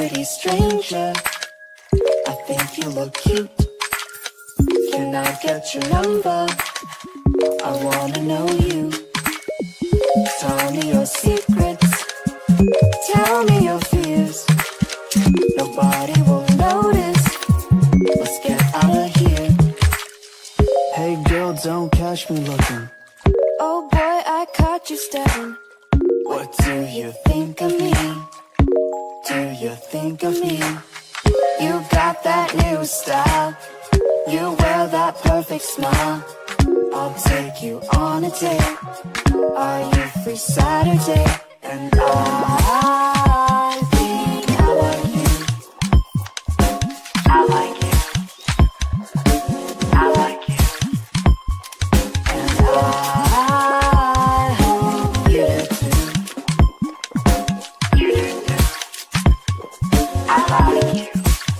pretty stranger, I think you look cute. Can I get your number? I wanna know you. Tell me your secrets, tell me your fears. Nobody will notice. Let's get out of here. Hey girl, don't catch me looking. Oh boy, I caught you staring. What do you think of me? Do you think of me? You got that new style, you wear that perfect smile. I'll take you on a date. Are you free Saturday? And I think I like you. I like you. I like you. And I hope you do too. You do too. I like you.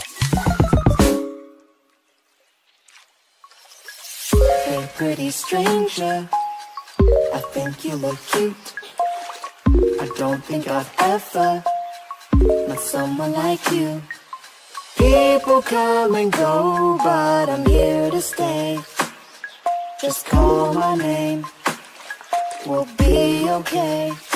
Hey pretty stranger, I think you look cute. I don't think I've ever met someone like you. People come and go, but I'm here to stay. Just call my name, we'll be okay.